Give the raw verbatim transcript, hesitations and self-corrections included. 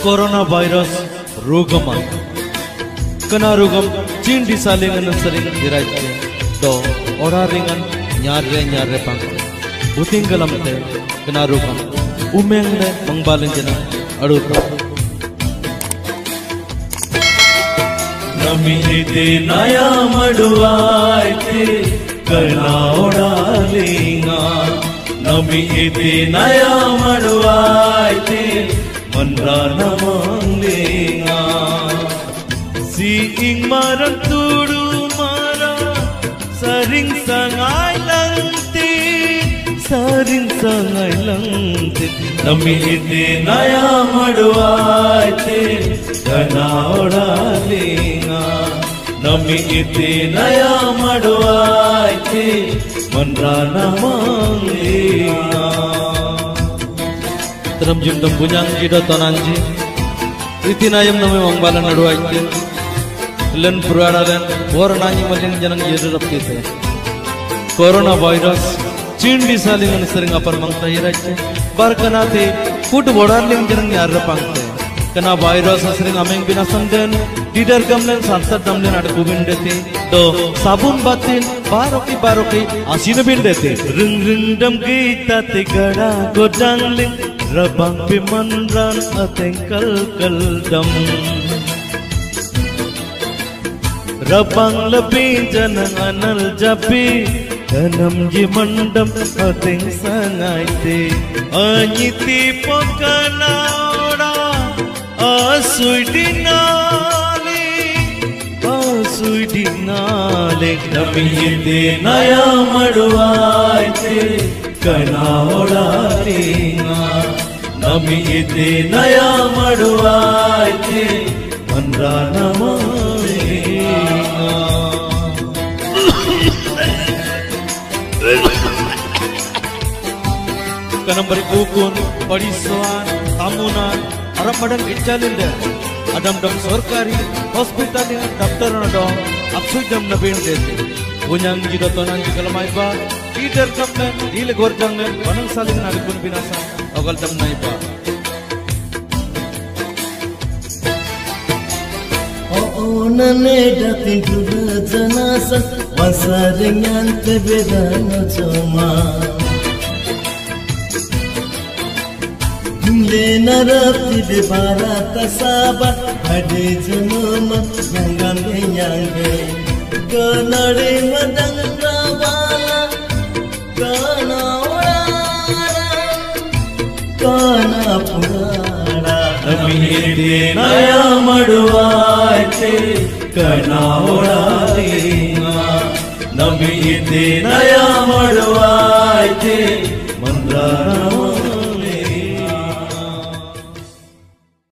corona virus रोगमा कना रोगम चीन दिसालिंगन सरिंग दिराइते तो ओड़ा रिंगन न्यार रे न्यार रे पांग बुतिंग गलमते कना रोगम उमेंग ने मंगबालिंग जना अड़ुता नमी इते नया मडुआइते कना ओड़ा लिंगा नमी इते नया मडुआइते मनरा नमंगलिंगा si ing marang tudu mara saring sangai langti saring sangai langti nami ite naya maduaite kana odalinga nami ite naya maduaite manra namanglinga teram jundam bunyang jido tonanji itinayam nami mangbalan aduaite len purana len warnanya maling janang yeru rapti the corona virus chin di salingan sering apar mangta irache bar kana the food bodarling janang yar rapangte kana virus sering ameng binasam den didar gamlen sansat damlen ada kubin dete to sabun batin baroki baroki asin bin dete ring ring dam kita te gada godangling rabang pimanran atengkal kal dam Rabang lebih janang anal japi Danam ji mandam ating sangai te Anyiti pokana ora Asui dinali Asui dinali Nami ite naya maduai te Kana ora tinga Nami ite naya maduai te Manra namang kanam bari ukun parisuan tamunan arab madang icalinde adam dam sarkari hospital dengan dokter dong apsu jam nabin dete bunyang jido tonan jikalamai ba leader kapten dile gorjanglen banang saling nagpun binasa ogal dam nai ba nane datin tudu janasa wasaringan tebedana choma le narati de barata saba hade janama yangam yange kanare madang rawala kana ora kana purara nami ite naya maduaite kana odalinga nami ite naya maduaite mandra